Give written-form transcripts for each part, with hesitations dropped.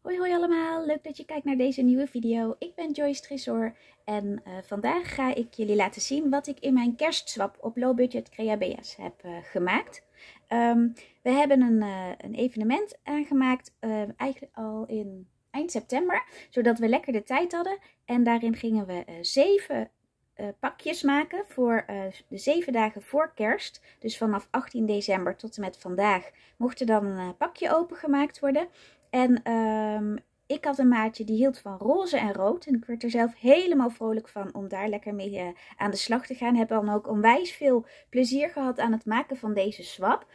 Hoi hoi allemaal, leuk dat je kijkt naar deze nieuwe video. Ik ben Joyce Tresor en vandaag ga ik jullie laten zien wat ik in mijn kerstswap op Low Budget Creabea's heb gemaakt. We hebben een evenement aangemaakt, eigenlijk al in eind september, zodat we lekker de tijd hadden. En daarin gingen we 7 pakjes maken voor de 7 dagen voor kerst. Dus vanaf 18 december tot en met vandaag mocht er dan een pakje opengemaakt worden. En ik had een maatje die hield van roze en rood. En ik werd er zelf helemaal vrolijk van om daar lekker mee aan de slag te gaan. Heb dan ook onwijs veel plezier gehad aan het maken van deze swap.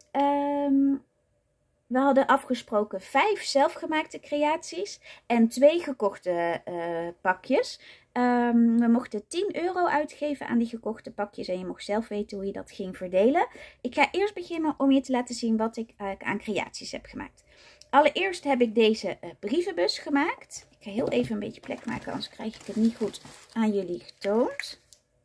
We hadden afgesproken 5 zelfgemaakte creaties en 2 gekochte pakjes. We mochten 10 euro uitgeven aan die gekochte pakjes en je mocht zelf weten hoe je dat ging verdelen. Ik ga eerst beginnen om je te laten zien wat ik aan creaties heb gemaakt. Allereerst heb ik deze brievenbus gemaakt. Ik ga heel even een beetje plek maken, anders krijg ik het niet goed aan jullie getoond.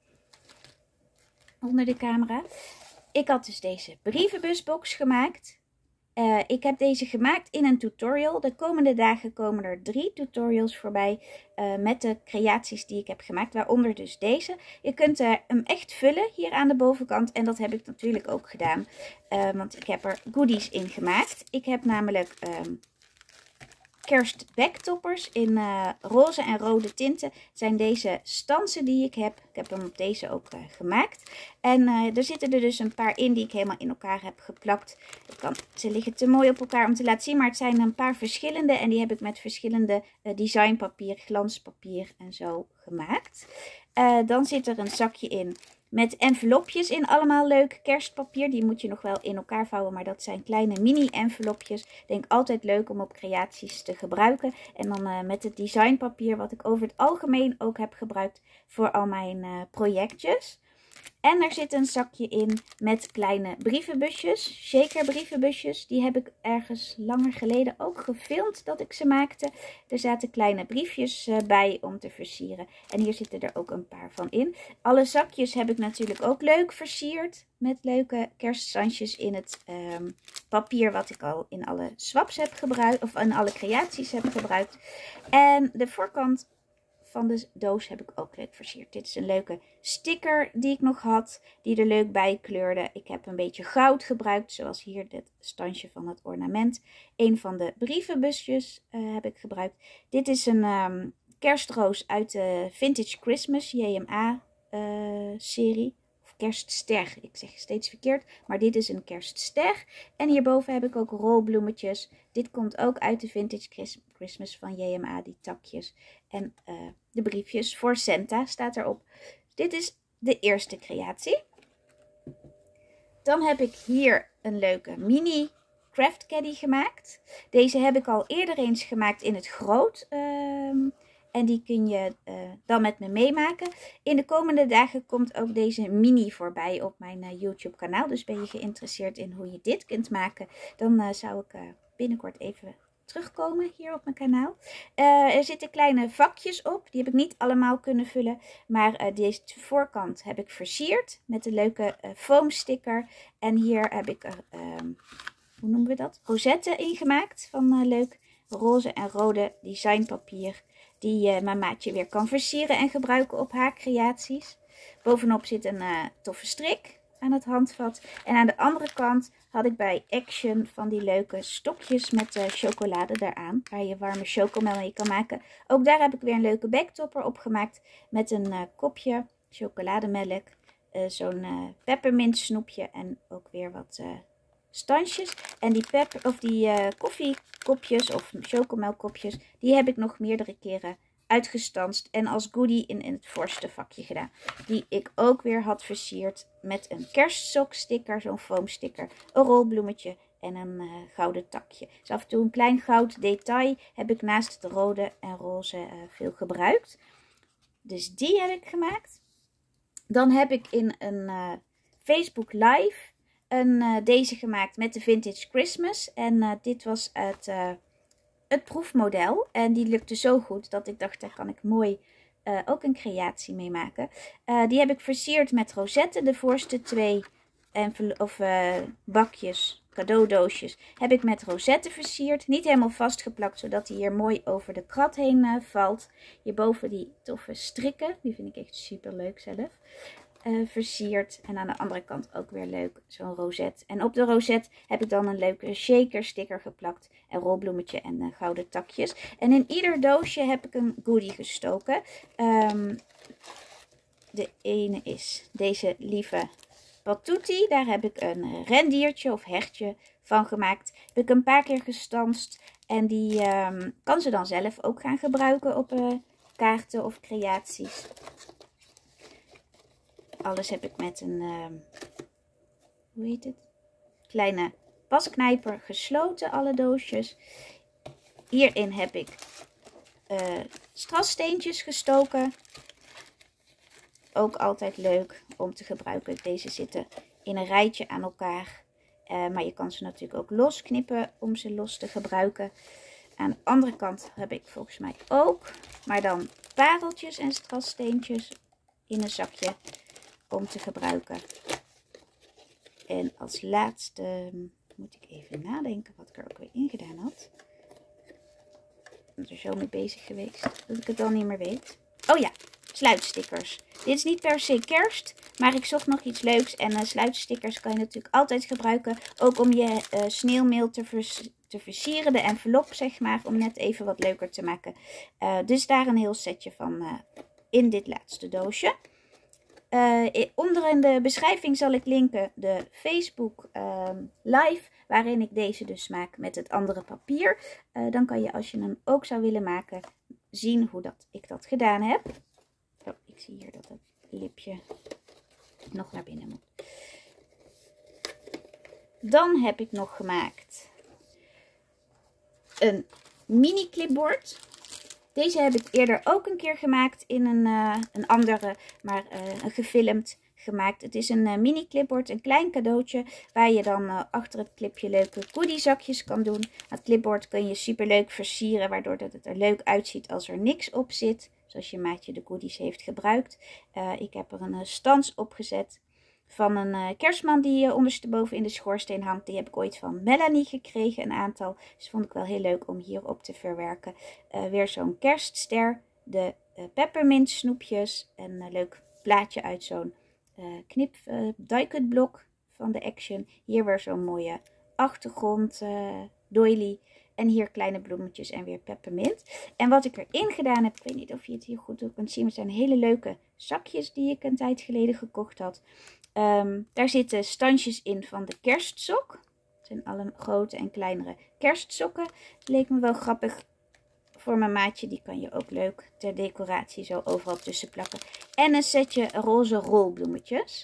Onder de camera. Ik had dus deze brievenbusbox gemaakt. Ik heb deze gemaakt in een tutorial. De komende dagen komen er 3 tutorials voorbij met de creaties die ik heb gemaakt, waaronder dus deze. Je kunt hem echt vullen hier aan de bovenkant en dat heb ik natuurlijk ook gedaan, want ik heb er goodies in gemaakt. Ik heb namelijk kerstbacktoppers in roze en rode tinten. Het zijn deze stansen die ik heb. Ik heb hem op deze ook gemaakt. En er zitten er dus een paar in die ik helemaal in elkaar heb geplakt. Ze liggen te mooi op elkaar om te laten zien. Maar het zijn een paar verschillende. En die heb ik met verschillende designpapier, glanspapier en zo gemaakt. Dan zit er een zakje in met envelopjes in allemaal leuk kerstpapier. Die moet je nog wel in elkaar vouwen, maar dat zijn kleine mini envelopjes. Ik denk altijd leuk om op creaties te gebruiken. En dan met het designpapier wat ik over het algemeen ook heb gebruikt voor al mijn projectjes. En er zit een zakje in met kleine brievenbusjes, shaker brievenbusjes. Die heb ik ergens langer geleden ook gefilmd dat ik ze maakte. Er zaten kleine briefjes bij om te versieren. En hier zitten er ook een paar van in. Alle zakjes heb ik natuurlijk ook leuk versierd met leuke kerststandjes in het papier wat ik al in alle swaps heb gebruikt, of in alle creaties heb gebruikt. En de voorkant van de doos heb ik ook leuk versierd. Dit is een leuke sticker die ik nog had, die er leuk bij kleurde. Ik heb een beetje goud gebruikt, zoals hier dit standje van het ornament. Een van de brievenbusjes heb ik gebruikt. Dit is een kerstroos uit de Vintage Christmas JMA serie. Of kerstster, ik zeg steeds verkeerd, maar dit is een kerstster. En hierboven heb ik ook rolbloemetjes. Dit komt ook uit de Vintage Christmas van JMA, die takjes. En de briefjes voor Santa staat erop. Dit is de eerste creatie. Dan heb ik hier een leuke mini craft caddy gemaakt. Deze heb ik al eerder eens gemaakt in het groot. En die kun je dan met me meemaken. In de komende dagen komt ook deze mini voorbij op mijn YouTube kanaal. Dus ben je geïnteresseerd in hoe je dit kunt maken, dan zou ik binnenkort even terugkomen hier op mijn kanaal. Er zitten kleine vakjes op. Die heb ik niet allemaal kunnen vullen. Maar deze voorkant heb ik versierd met een leuke foam sticker. En hier heb ik er, hoe noemen we dat? Rozetten ingemaakt van leuk roze en rode designpapier. Die mijn maatje weer kan versieren en gebruiken op haar creaties. Bovenop zit een toffe strik aan het handvat. En aan de andere kant had ik bij Action van die leuke stokjes met chocolade eraan. Waar je warme chocomel mee kan maken. Ook daar heb ik weer een leuke backtopper op gemaakt. Met een kopje chocolademelk. Zo'n peppermint snoepje. En ook weer wat standjes. En die koffiekopjes of chocomelkopjes, die heb ik nog meerdere keren uitgestanst en als goodie in het voorste vakje gedaan. Die ik ook weer had versierd met een kerstsoksticker, zo'n foamsticker, een rolbloemetje en een gouden takje. Dus af en toe een klein goud detail heb ik naast het rode en roze veel gebruikt. Dus die heb ik gemaakt. Dan heb ik in een Facebook Live deze gemaakt met de Vintage Christmas. En dit was het proefmodel. En die lukte zo goed dat ik dacht, daar kan ik mooi ook een creatie mee maken. Die heb ik versierd met rozetten. De voorste 2 bakjes cadeaudoosjes heb ik met rozetten versierd. Niet helemaal vastgeplakt, zodat hij hier mooi over de krat heen valt. Hierboven die toffe strikken, die vind ik echt super leuk zelf. Versierd. En aan de andere kant ook weer leuk, zo'n rozet. En op de rozet heb ik dan een leuke shaker sticker geplakt. En rolbloemetje en gouden takjes. En in ieder doosje heb ik een goodie gestoken. De ene is deze lieve Patouti. Daar heb ik een rendiertje of hertje van gemaakt. Heb ik een paar keer gestanst. En die kan ze dan zelf ook gaan gebruiken op kaarten of creaties. Alles heb ik met een, hoe heet het? Kleine pasknijper gesloten, alle doosjes. Hierin heb ik strasssteentjes gestoken. Ook altijd leuk om te gebruiken. Deze zitten in een rijtje aan elkaar. Maar je kan ze natuurlijk ook losknippen om ze los te gebruiken. Aan de andere kant heb ik volgens mij ook, maar dan pareltjes en strasssteentjes in een zakje om te gebruiken. En als laatste moet ik even nadenken wat ik er ook weer in gedaan had. Ik ben er zo mee bezig geweest dat ik het dan niet meer weet. Oh ja, sluitstickers. Dit is niet per se kerst, maar ik zocht nog iets leuks. En sluitstickers kan je natuurlijk altijd gebruiken. Ook om je sneeuwmail te versieren, de envelop zeg maar, om net even wat leuker te maken. Dus daar een heel setje van in dit laatste doosje. Onder in de beschrijving zal ik linken de Facebook live, waarin ik deze dus maak met het andere papier. Dan kan je, als je hem ook zou willen maken, zien hoe ik dat gedaan heb. Oh, ik zie hier dat het lipje nog naar binnen moet. Dan heb ik nog gemaakt een mini clipboard. Deze heb ik eerder ook een keer gemaakt in een andere, maar gefilmd gemaakt. Het is een mini clipboard, een klein cadeautje waar je dan achter het clipje leuke goodiezakjes kan doen. Het clipboard kun je super leuk versieren, waardoor dat het er leuk uitziet als er niks op zit. Zoals je maatje de goodies heeft gebruikt. Ik heb er een stans opgezet van een kerstman die ondersteboven in de schoorsteen hangt. Die heb ik ooit van Melanie gekregen, een aantal. Dus vond ik wel heel leuk om hierop te verwerken. Weer zo'n kerstster, de peppermint snoepjes. En een leuk plaatje uit zo'n die-cut blok van de Action. Hier weer zo'n mooie achtergrond doily. En hier kleine bloemetjes en weer peppermint. En wat ik erin gedaan heb, ik weet niet of je het hier goed op kunt zien. Maar het zijn hele leuke zakjes die ik een tijd geleden gekocht had. Daar zitten standjes in van de kerstsok. Het zijn alle grote en kleinere kerstsokken. Het leek me wel grappig voor mijn maatje. Die kan je ook leuk ter decoratie zo overal tussen plakken. En een setje roze rolbloemetjes.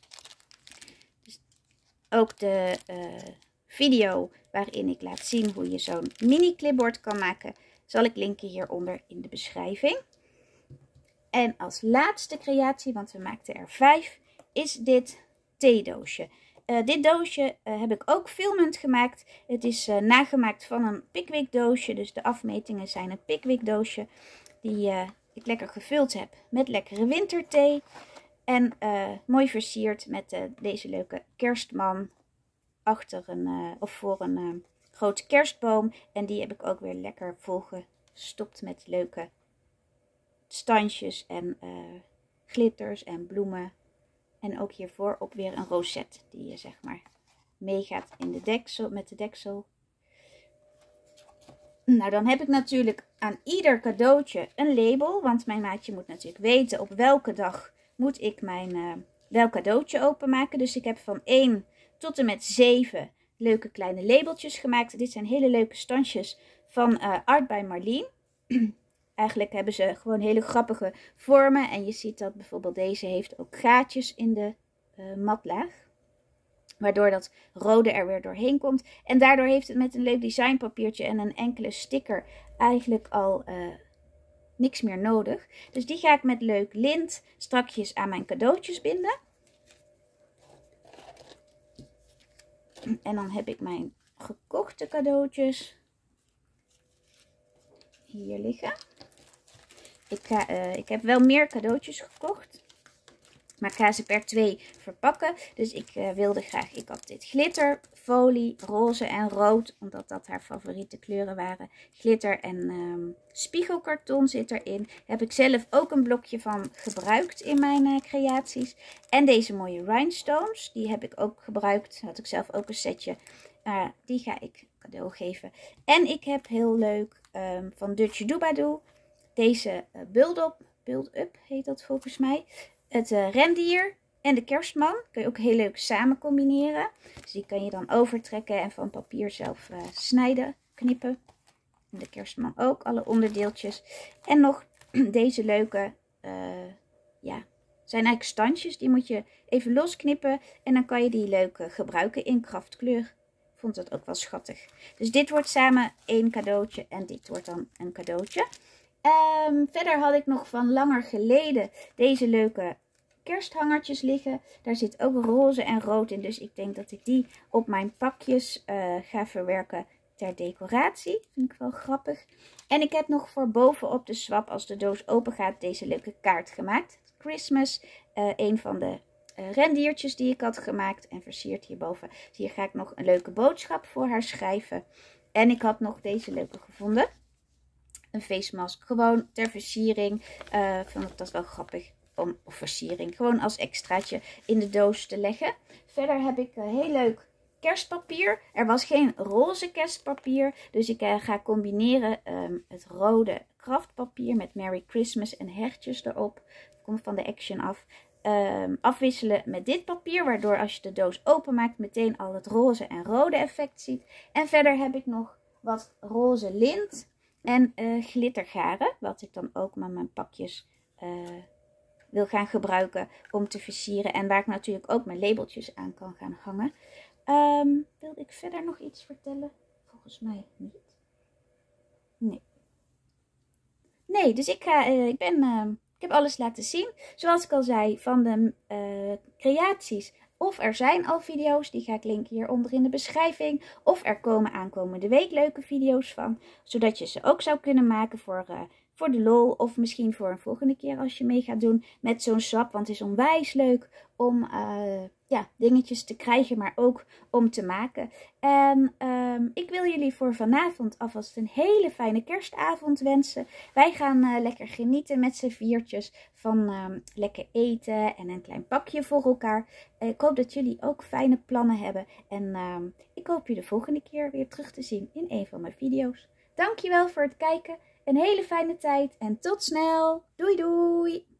Dus ook de video waarin ik laat zien hoe je zo'n mini clipboard kan maken, zal ik linken hieronder in de beschrijving. En als laatste creatie, want we maakten er 5, is dit theedoosje. Dit doosje heb ik ook filmend gemaakt. Het is nagemaakt van een Pickwick doosje. Dus de afmetingen zijn een Pickwick doosje. Die ik lekker gevuld heb met lekkere winterthee. En mooi versierd met deze leuke kerstman. Achter een, of voor een grote kerstboom. En die heb ik ook weer lekker volgestopt met leuke standjes en glitters en bloemen. En ook hiervoor op weer een rozet die je zeg maar meegaat in de deksel, met de deksel. Nou, dan heb ik natuurlijk aan ieder cadeautje een label. Want mijn maatje moet natuurlijk weten op welke dag moet ik mijn welk cadeautje openmaken. Dus ik heb van 1 tot en met 7 leuke kleine labeltjes gemaakt. Dit zijn hele leuke standjes van Art by Marleen. Eigenlijk hebben ze gewoon hele grappige vormen. En je ziet dat bijvoorbeeld deze heeft ook gaatjes in de matlaag. Waardoor dat rode er weer doorheen komt. En daardoor heeft het met een leuk designpapiertje en een enkele sticker eigenlijk al niks meer nodig. Dus die ga ik met leuk lint strakjes aan mijn cadeautjes binden. En dan heb ik mijn gekochte cadeautjes hier liggen. Ik heb wel meer cadeautjes gekocht. Maar ik ga ze per 2 verpakken. Dus ik wilde graag, ik had dit glitterfolie, roze en rood. Omdat dat haar favoriete kleuren waren. Glitter en spiegelkarton zit erin. Daar heb ik zelf ook een blokje van gebruikt in mijn creaties. En deze mooie rhinestones, die heb ik ook gebruikt. Had ik zelf ook een setje. Die ga ik cadeau geven. En ik heb heel leuk van Dutch Doobadoo deze build-up heet dat volgens mij. Het rendier en de kerstman kun je ook heel leuk samen combineren. Dus die kan je dan overtrekken en van papier zelf snijden, knippen. En de kerstman ook, alle onderdeeltjes. En nog deze leuke, zijn eigenlijk standjes. Die moet je even losknippen en dan kan je die leuk gebruiken in kraftkleur. Ik vond dat ook wel schattig. Dus dit wordt samen 1 cadeautje en dit wordt dan een cadeautje. Verder had ik nog van langer geleden deze leuke kersthangertjes liggen. Daar zit ook roze en rood in. Dus ik denk dat ik die op mijn pakjes ga verwerken ter decoratie. Vind ik wel grappig. En ik heb nog voor bovenop de swap, als de doos open gaat, deze leuke kaart gemaakt. Christmas. Een van de rendiertjes die ik had gemaakt. En versierd hierboven. Dus hier ga ik nog een leuke boodschap voor haar schrijven. En ik had nog deze leuke gevonden. Een face mask. Gewoon ter versiering. Vond ik dat wel grappig. Of versiering. Gewoon als extraatje in de doos te leggen. Verder heb ik heel leuk kerstpapier. Er was geen roze kerstpapier. Dus ik ga combineren het rode kraftpapier met Merry Christmas en hertjes erop. Komt van de Action af. Afwisselen met dit papier. Waardoor als je de doos openmaakt meteen al het roze en rode effect ziet. En verder heb ik nog wat roze lint. En glittergaren, wat ik dan ook met mijn pakjes wil gaan gebruiken om te versieren. En waar ik natuurlijk ook mijn labeltjes aan kan gaan hangen. Wilde ik verder nog iets vertellen? Volgens mij niet. Nee, dus ik heb alles laten zien. Zoals ik al zei, van de creaties. Of er zijn al video's, die ga ik linken hieronder in de beschrijving. Of er komen aankomende week leuke video's van. Zodat je ze ook zou kunnen maken voor de lol. Of misschien voor een volgende keer als je mee gaat doen met zo'n swap. Want het is onwijs leuk om dingetjes te krijgen, maar ook om te maken. En ik wil jullie voor vanavond alvast een hele fijne kerstavond wensen. Wij gaan lekker genieten met z'n viertjes van lekker eten en een klein pakje voor elkaar. Ik hoop dat jullie ook fijne plannen hebben. En ik hoop je de volgende keer weer terug te zien in een van mijn video's. Dankjewel voor het kijken. Een hele fijne tijd en tot snel. Doei doei!